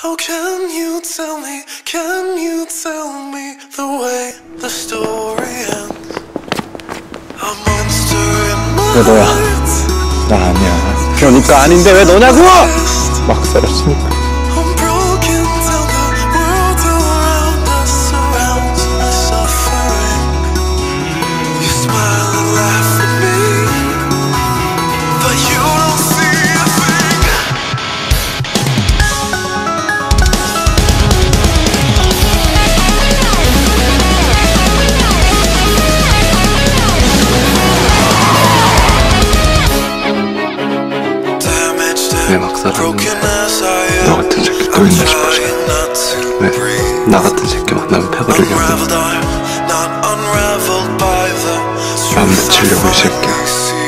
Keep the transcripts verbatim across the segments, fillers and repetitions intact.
How can you tell me, can you tell me the way the story ends? A monster in my 왜 너야? 나 아니야. 그러니까 아닌데 왜 너냐고! 막 살았으니까. I'm broken till the world around us surrounds my suffering. You smile and laugh at me, but you don't see a thing. 왜 막 살았는데 너 같은 새끼 또 있나 싶어서. 왜 나 같은 새끼 만나면 패버리려고 안 맺히려고 이 새끼야.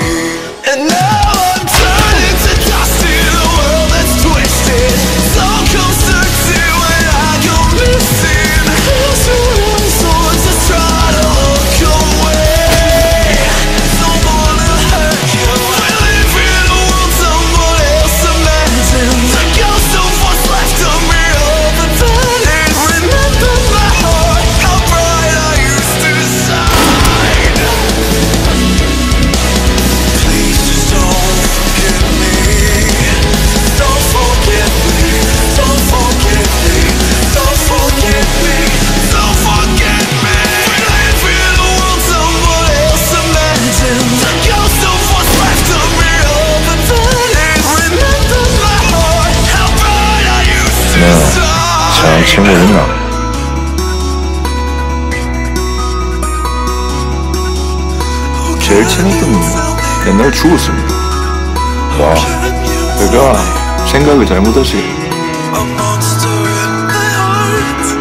잘 친구 있나? 제일 친한 분 옛날에 죽었습니다. 와, 그가 생각을 잘못하시.